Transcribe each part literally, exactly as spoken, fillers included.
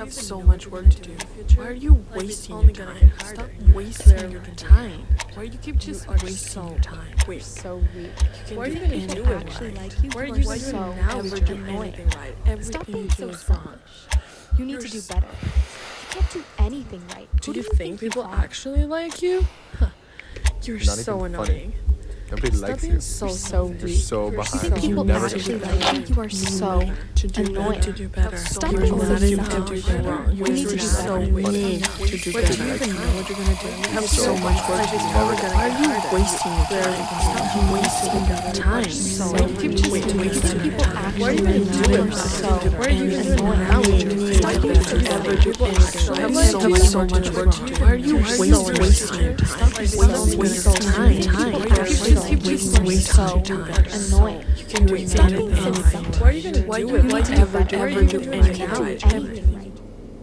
have so much work to do. Why are you wasting your time? Stop wasting your time. Why do you keep just wasting your time? Wait, so weak. Why are you gonna do it actually right? like you. Why are You you are so so never do annoying. anything right? Everything Stop you being do so is wrong. selfish. You need You're to do s- better. You can't do anything right. Do Who you think people are? actually like you? Huh. You're Not so even funny. annoying. Nobody Stop likes being you. so You're so selfish. You're weak. so You're behind. You think so people never actually do like better. you? You are so to do annoying. better, to do better. Stop You're being not so enough to selfish. do better. You need to You're do so better. mean to do What better. do you even know what you're gonna do? You have so so much work to do. never get Why are you wasting your time? Stop wasting your time. So Why do you keep just weak. wasting your People time? actually Why are you gonna do it? like So you. why are you gonna do it Annoying. now? Why do you ever do anything? You have so much work to do. Why are you wasting your time? Stop wasting your time. Why do you keep just wasting your time? Annoying. You can do Stop anything being so right. selfish. Why are you gonna Why do do it? you Why need do to you ever do do better? ever do You anything can't do right? anything right.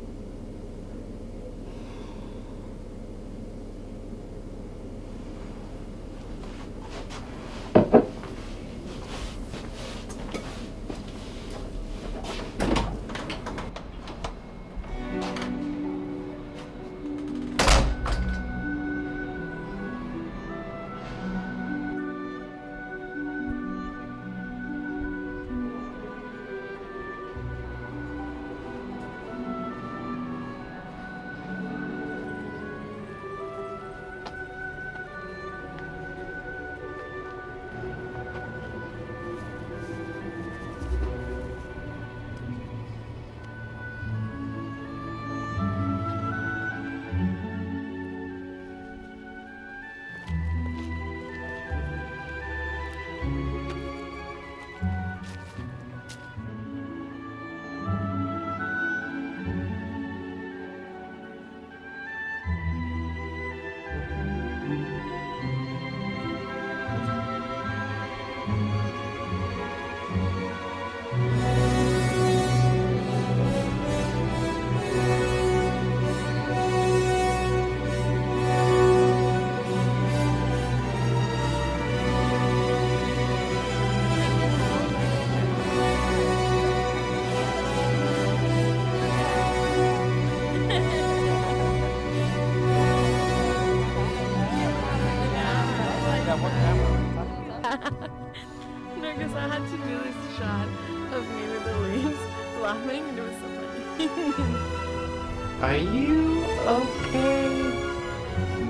No, because I had to do this shot of me with the leaves laughing, and it was so funny. Are you okay?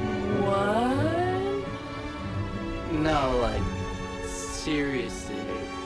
What? No, like, seriously.